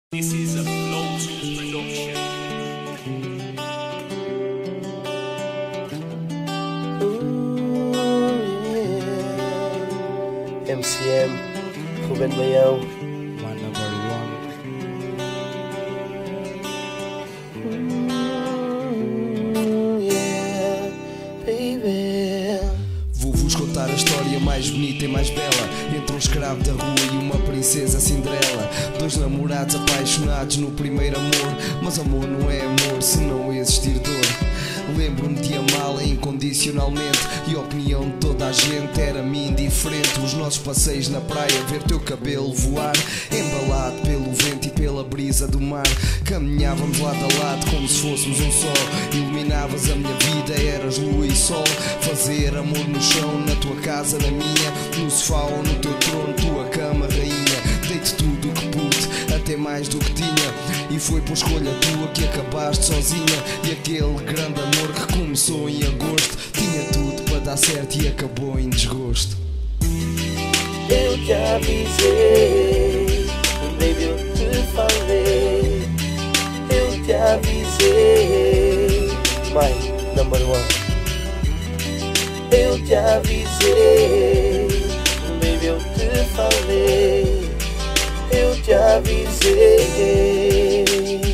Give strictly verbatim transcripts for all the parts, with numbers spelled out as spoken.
This is a Flow production. Ooh, yeah. M C M, Ruben Baião, My number one. Ooh, yeah, baby. Vou-vos contar a história mais bonita e mais bela entre um escravo da rua e uma princesa Cinderela. Dois namorados apaixonados no primeiro amor, mas amor não é amor se não existir dor. Lembro-me de amá-la incondicionalmente e a opinião de toda a gente era-me indiferente. Os nossos passeios na praia, ver teu cabelo voar, embalado pelo vento e pela brisa do mar. Caminhávamos lado a lado como se fôssemos um só. Iluminavas a minha vida, eras lua e sol. Fazer amor no chão, na tua casa, na minha, no sofá ou no teu trono, tua cama, rainha. Dei-te tudo o que pude, até mais do que tinha, e foi por escolha tua que acabaste sozinha. E aquele grande amor que começou em agosto tinha tudo para dar certo e acabou em desgosto. Eu te avisei, baby, eu te falei. Eu te avisei, my number one. Eu te avisei, baby, eu te falei. Eu te avisei.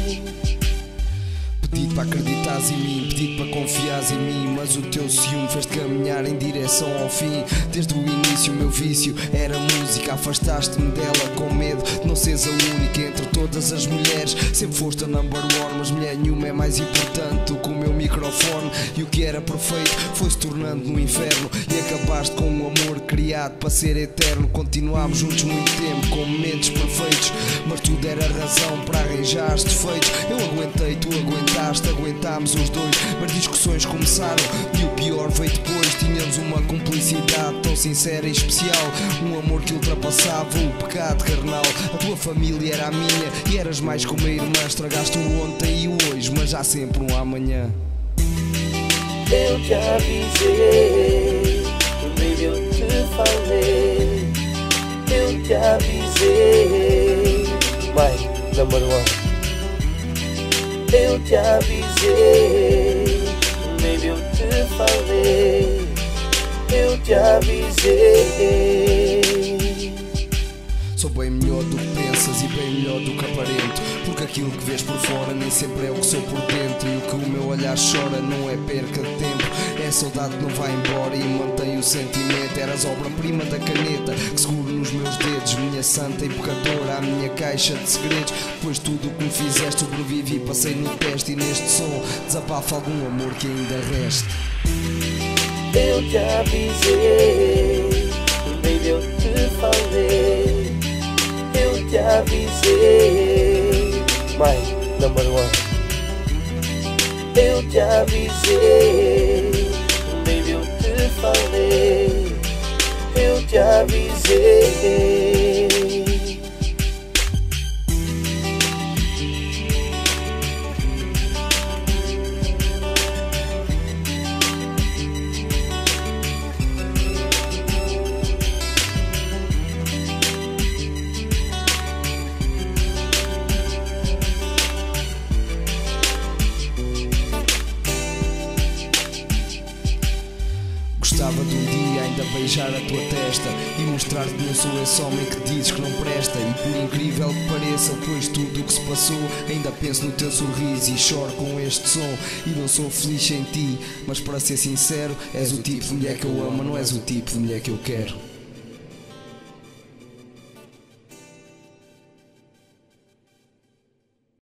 Pedi-te para acreditares em mim, pedi-te para confiares em mim, mas o teu ciúme fez-te caminhar em direção ao fim. Desde o início o meu vício era música, afastaste-me dela com medo de não seres a única entre todas as mulheres. Sempre foste a number one, mas mulher nenhuma é mais importante do que o meu microfone. E o que era perfeito foi-se tornando no inferno, e acabaste com um amor criado para ser eterno. Continuámos juntos muito tempo com momentos perfeitos, mas tudo era razão para arranjar defeitos. Eu aguentei, tu aguentaste, aguentámos os dois, mas discussões começaram e o pior veio depois. Tínhamos uma cumplicidade tão sincera e especial, um amor que ultrapassava o pecado carnal. A tua família era a minha e eras mais como a irmã. Estragaste o ontem e o hoje, mas há sempre um amanhã. Eu te avisei, baby, eu te falei. Eu te avisei, my number one. Eu te avisei, baby, eu te falei. Eu te avisei. Sou bem melhor do que pensas e bem melhor do que aparento, porque aquilo que vês por fora nem sempre é o que sou por dentro. E o que o meu olhar chora não é perca de tempo, é a saudade que não vai embora e mantém o sentimento. Eras obra-prima da caneta que seguro nos meus dedos, minha santa e pecadora, a minha caixa de segredos. Pois tudo o que me fizeste sobrevivi, passei no teste, e neste som desabafa algum amor que ainda reste. Eu te avisei, baby, eu te falei. Eu te avisei, my number one. Eu te avisei, baby, eu te falei. Eu te avisei. Gostava de um dia ainda beijar a tua testa e mostrar-te que não sou esse homem que dizes que não presta. E por incrível que pareça, depois de tudo o que se passou, ainda penso no teu sorriso e choro com este som. E não sou feliz sem ti, mas para ser sincero, és o tipo de mulher que eu amo, não és o tipo de mulher que eu quero.